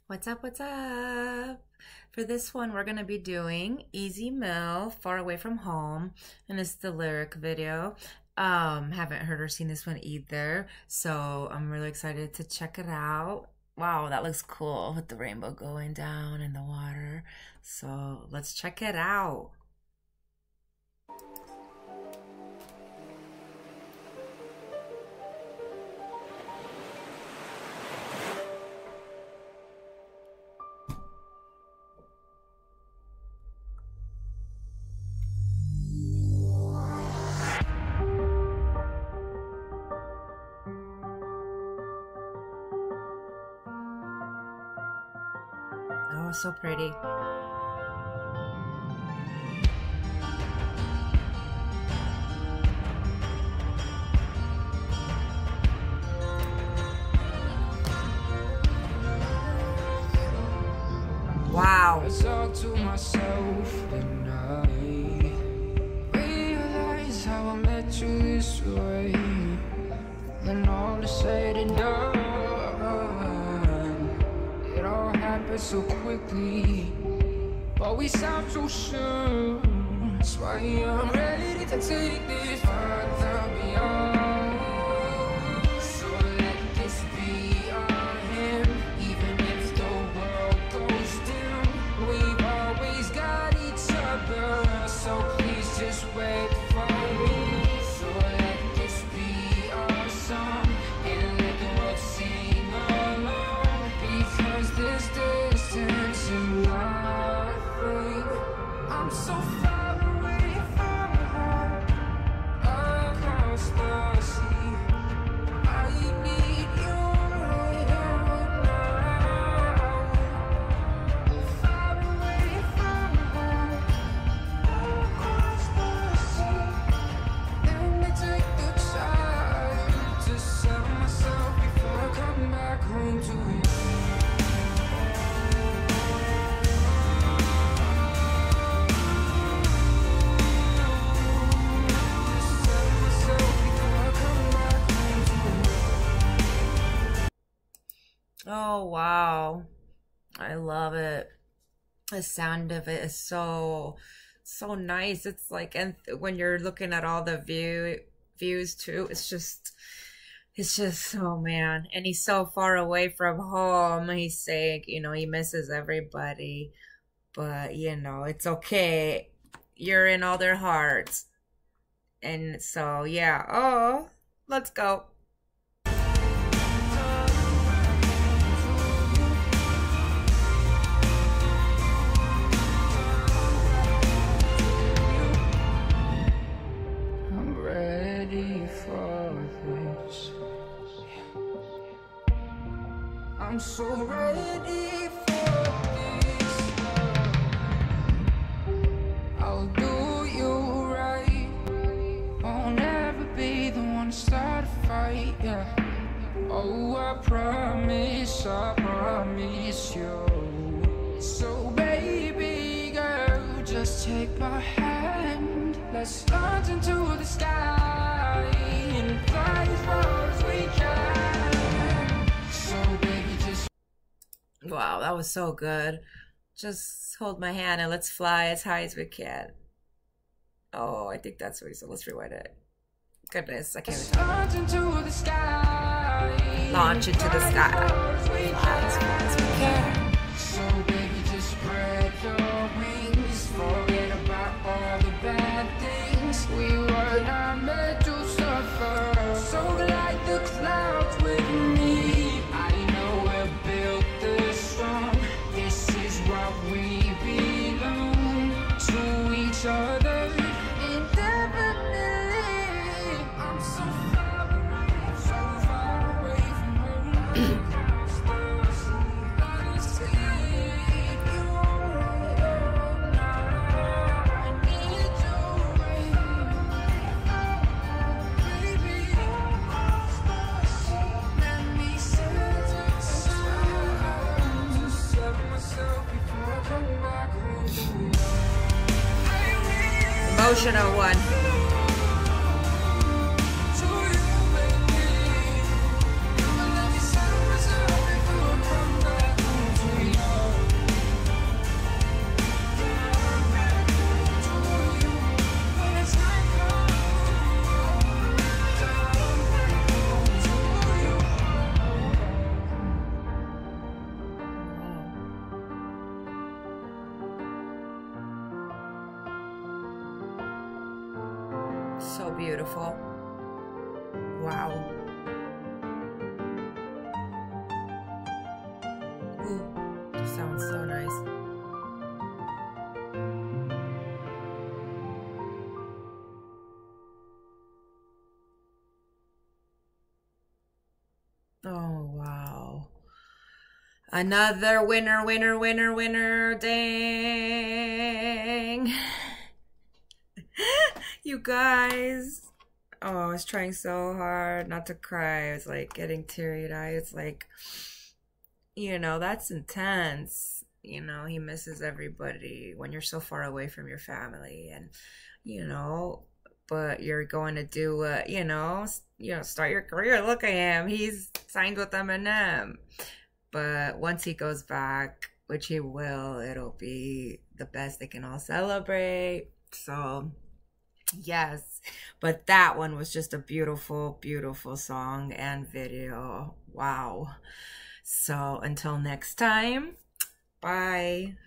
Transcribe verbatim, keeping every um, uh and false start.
What's up? What's up? For this one, we're going to be doing Easy Mill, Far Away from Home, and it's the lyric video. Um, haven't heard or seen this one either, so I'm really excited to check it out. Wow, that looks cool with the rainbow going down in the water. So let's check it out. Oh, so pretty. Wow. I talk to myself and I realize how I met you this way. Then all is said and done, it all happened so quickly, but we sound so sure. That's why I'm ready to take this further beyond. So let this be our hymn, even if the world goes dim. We've always got each other, so please just wait for me. So let this be our song, and let the world sing along. Because this distance is nothing. I'm so far away from home, across the sea. I need you right now. Far away from home, across the sea. Let me take the time to settle myself before I come back home to you. Oh, wow. I love it. The sound of it is so, so nice. It's like, and when you're looking at all the view views too, it's just, it's just, oh man. And he's so far away from home. He's saying, you know, he misses everybody, but you know, it's okay. You're in all their hearts. And so, yeah. Oh, let's go. I'm ready for this. I'm so ready for this. I'll do you right. I'll never be the one to start a fight, yeah. Oh, I promise, I promise you. So baby girl, just take my hand. Let's launch into the sky and fly as far as we can. So baby, just Wow, that was so good. Just hold my hand and let's fly as high as we can. Oh, I think that's what he said. Let's rewind it. Goodness, I can't even talk. launch into the sky. Launch into the sky. Fly As far as we can. So baby, just spread your wings. Forget about all the bad things. We were not meant to suffer. So glide the clouds with me. I know we're built this strong. This is what we belong to each other indefinitely. I'm so far away, so far away from home. Across the sea, I see you now. I need you right, baby. Across the sea, let me set to set myself before I come back home to you. Emotional one. To you, baby. Let me set myself before I come back home to you. So beautiful. Wow. Ooh, this sounds so nice. Oh, wow. Another winner, winner, winner, winner. Dang. You guys. Oh, I was trying so hard not to cry. I was like getting teary-eyed. It's like, you know, that's intense. You know, he misses everybody when you're so far away from your family, and, you know, but you're going to do, uh, you know, you know, start your career. Look at him. He's signed with Eminem. But once he goes back, which he will, it'll be the best they can all celebrate. So, yes. But that one was just a beautiful, beautiful song and video. Wow. So, until next time, bye.